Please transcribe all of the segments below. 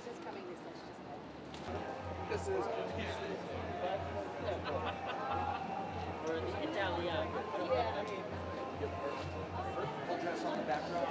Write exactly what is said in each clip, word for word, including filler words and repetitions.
He's just coming this much. Just This is. Or the Italian. yeah. Full dress on the backdrop.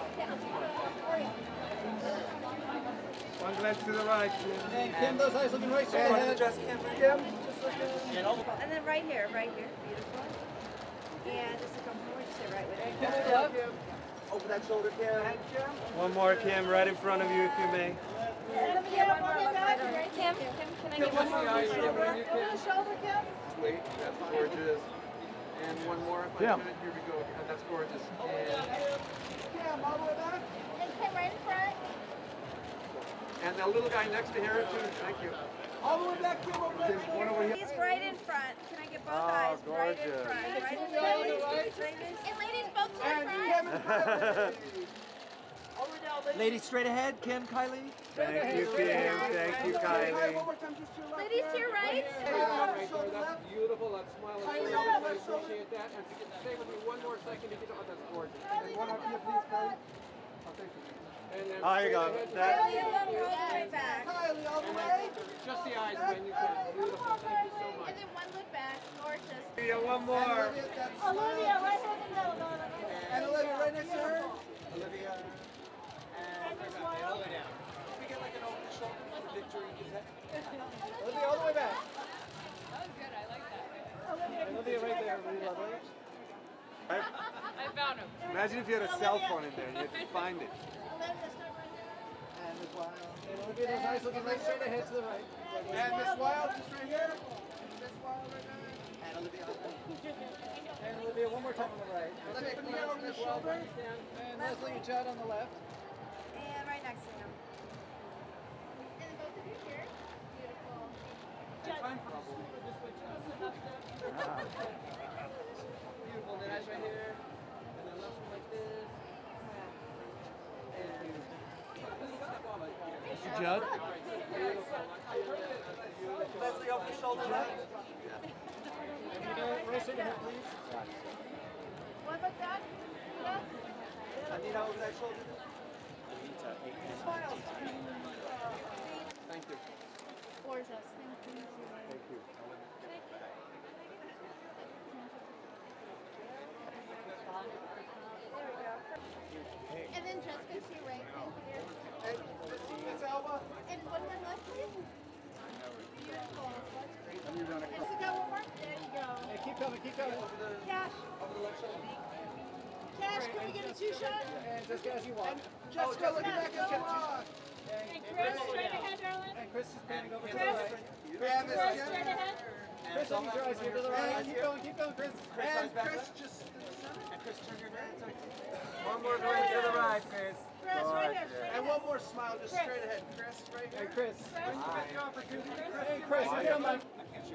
One glance to the right. And Kim, those eyes looking right straight ahead. Dress Kim, Kim. And then right here, right here. Beautiful. And just a couple more. Just sit right with it. Kim, Kim. Over that shoulder, Kim. One more, Kim, right in front of you, if you may. Kim, Kim, one more look right on. Kim, Kim, can I get one more on the shoulder? Over the shoulder, Kim. Wait, that's gorgeous. And one more, if I Kim. could. Here we go. And that's gorgeous. And Kim, all the way back. And Kim, right in front. And the little guy next to her, too. Thank you. All the way back, Kim, over there. One over here. He's right in front. Can I get both Oh, eyes? Right in gorgeous. front. Right in front. Ladies, ladies. And ladies, both to the And front. Kim in front. Over now, ladies. Ladies, straight ahead. Kim, Kylie. Thank you, Kim. Thank you, Kylie. One more time, just to your left. Ladies to your right. Right there, that's beautiful. That smile is great. I appreciate that. And to get stay with me one more second to get oh, that's gorgeous. And then one up here, please, Kylie. I'll take you. And then Oh, here you go. straight That- Kylie, a little all the way back. Kylie, all the way. Just the eyes, when you can. Beautiful. Thank you so much. And then one look back. Gorgeous. Yeah, one more. Olivia, that's Olivia, right here in the middle. No, no, no. And Olivia, right next to her. Olivia. And just one. All the way down. We get like an over the shoulder victory. Olivia, all the way back. Olivia right there, really lovely. I found him. Imagine if you had a cell phone in there and you had to find it. Olivia, start right there. And Miss Wilde. And Olivia, those eyes looking right straight ahead to the right. And Miss Wilde, just right here. And Miss Wilde right there. And Olivia. And Olivia, one more time on the right. Olivia, can you get over the shoulder? And Leslie and Chad on the left. And right next to him. And then both of you here. Beautiful. Time for beautiful. Then eyes right here. And then left one like this. And Judd. Leslie over the shoulder right. Right straight ahead, please. One look back. Anita over that shoulder. Smile. Thank you. Gorgeous. Thank you. Thank you. There we go. And then Jessica to your right. Thank you. And Miss Alba. And one more left, please. Beautiful. And Jessica, one more. There you go. Hey, keep coming, keep coming. Over the, Cash. over the left shoulder. Cash, can we get a two-shot? And Jessica, as you walk. Jessica, look back at Jessica. And Chris, straight ahead, darling. And Chris is panning over to the Chris. right. Chris, Chris, straight ahead. Chris, I need your eyes here to the right. Keep going, keep going, Chris. And Chris, just... And Chris, turn your head. One more glance to the right, Chris. Chris, right here, straight And ahead. one more smile, just Chris. straight ahead. Chris, right here. Hey, Chris. When you get the opportunity. Hey, Chris, you come on.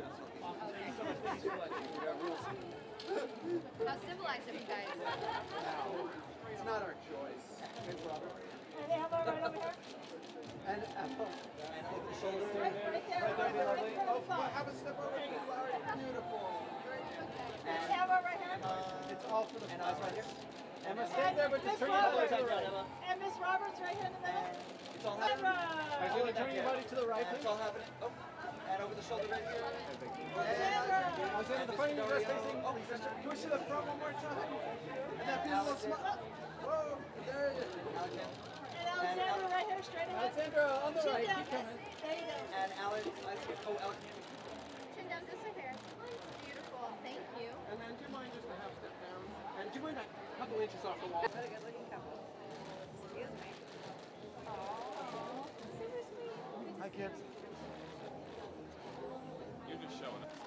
How civilized of you guys. It's not our choice. Thanks, Robert. And Alba right over here. And Alba. And over the shoulder. Right, right there. Right there, be lovely. Right, Oh, have a step over to the flower. Beautiful. And Alba right here. It's all for the and eyes right here. Emma, stand there, but just Miss turn your body to the Roberts. right. And Miss Roberts right here in the middle. It's all happening. Right, Sandra. turn your body to the right, And it's please. all happening. Oh, and over the shoulder right here. Sandra. I was in the front of your dress facing. Oh, can we see the front one more time? And that beautiful smile. Whoa, there it is. And Alexandra right here, straight ahead. Alexandra, on the Chin right, down, keep coming. yes. There you go. And Alex, I see. Oh, Alex. Chin down, this right here. Beautiful, thank you. And then do you mind just a half step down? And do you mind a couple inches off the wall? What a good looking couple. Excuse me. Aww, super sweet. Hi, kids. You're just showing up.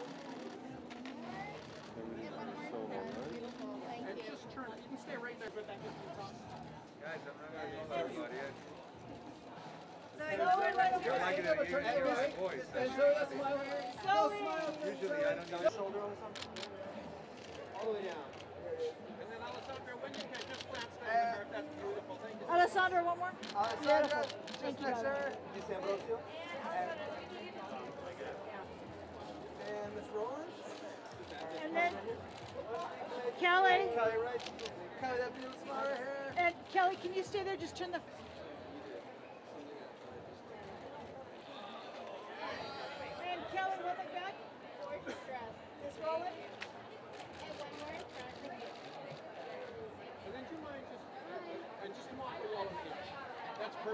And one more. Beautiful, thank And you. just turn. You can stay right there, but that gets you top. Guys, I'm not going to talk about it. Zoe, Zoe, right over I'm not here. going to use my voice. And so that's my way. Zoe. Usually, I don't know. Shoulder or something. All the way down. And then Alessandra, when you can, just glance down at her. That's beautiful. Thank you. Alessandra, one more. Alessandra, just next to her. Miss Ambrosio. And Miss Rollins. And then Kelly. Kelly, right? Kelly, that beautiful smile right here. And Kelly, can you stay there? Just turn the.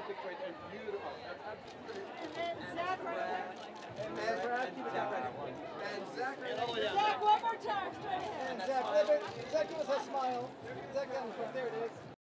perfect right there. Beautiful. That's absolutely And then Zach right there. And Zach, keep it down. And Zach right all the way there. down. Zach, one more time, straight ahead. And Zach, Zach, give us a smile. Zach, down in front. There it is.